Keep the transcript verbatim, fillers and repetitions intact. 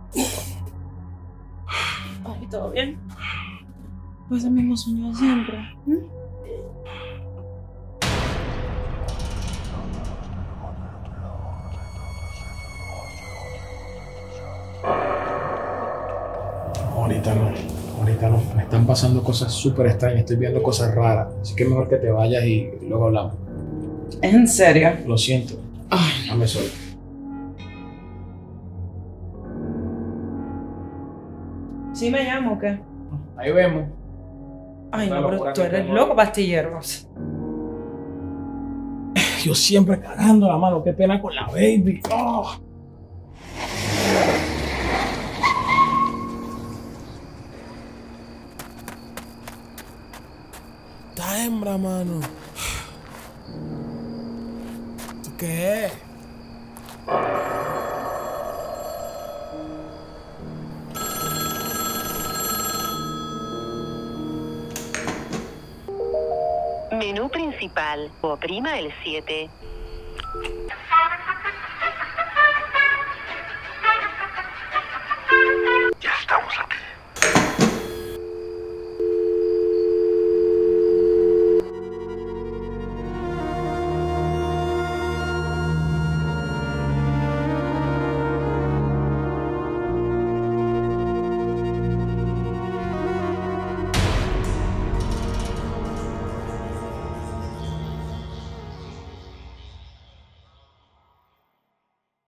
Ay, ¿todo bien? Pues el mismo sueño de siempre. ¿Mm? Ahorita no, ahorita no. Me están pasando cosas súper extrañas, estoy viendo cosas raras. Así que es mejor que te vayas y luego hablamos. ¿Es en serio? Lo siento. Ay, Dame solo. ¿sí me llamo o qué? Ahí vemos. Ay, Otra no, pero locura tú que eres tengo loco, ahí. pastillero. Yo siempre cagando la mano, qué pena con la baby. Oh. Esta hembra, mano. ¿Tú qué es? Menú principal. Oprima el siete.